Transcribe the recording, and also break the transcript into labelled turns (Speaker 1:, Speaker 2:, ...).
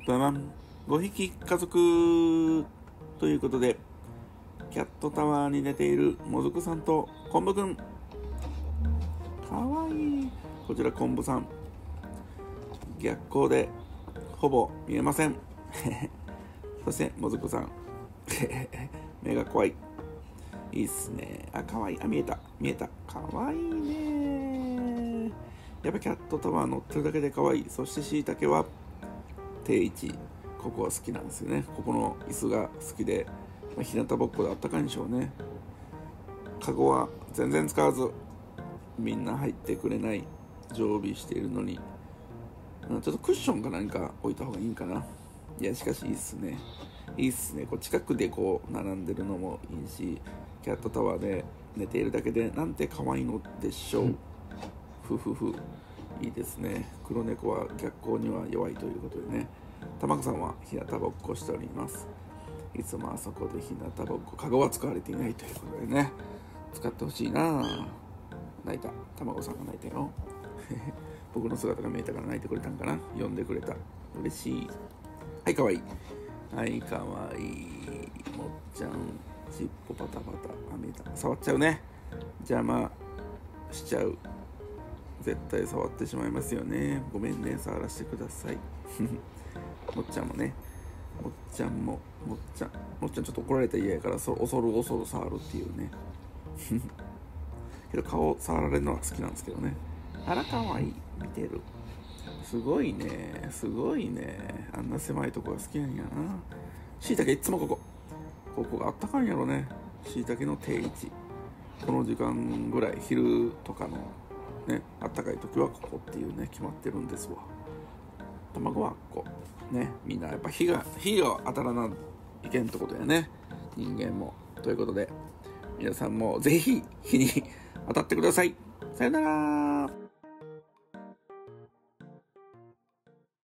Speaker 1: ババン5匹家族ということで、キャットタワーに寝ているもずくさんと昆布くん、かわいい。こちら昆布さん、逆光でほぼ見えませんそしてもずくさん目が怖い。いいっすね。あ、かわいい。あ、見えたかわいいね。やっぱキャットタワー乗ってるだけでかわいい。そしてしいたけは定位置、ここは好きなんですよね。ここの椅子が好きで、日向ぼっこであったかいんでしょうね。カゴは全然使わず、みんな入ってくれない、常備しているのに、ちょっとクッションか何か置いた方がいいんかな。いや、しかしいいっすね。こう近くでこう並んでるのもいいし、キャットタワーで寝ているだけでなんて可愛いのでしょう。ふふふ。いいですね。黒猫は逆光には弱いということでね。たまこさんは日向ぼっこしております。いつもあそこで日向ぼっこ、カゴは使われていないということでね、使ってほしいな。泣いた。たまこさんが泣いたよ僕の姿が見えたから泣いてくれたんかな。呼んでくれた。嬉しい。はい、かわいい。はい、かわいい。もっちゃん、尻尾パタパタ。あ、見えた。触っちゃうね。邪魔しちゃう。絶対触ってしまいますよね。ごめんね、触らせてくださいもっちゃんもね。もっちゃんちょっと怒られたら嫌やから、恐る触るっていうねけど顔触られるのは好きなんですけどね。あら、かわいい。見てる。すごいね。あんな狭いとこが好きなんやな。しいたけいつもここがあったかいんやろね。しいたけの定位置、この時間ぐらい、昼とかのね、あったかい時はここっていうね、決まってるんですわ。卵はこうね、みんなやっぱ火が当たらないけんってことやね、人間も。ということで皆さんもぜひ火に当たってください。さよなら。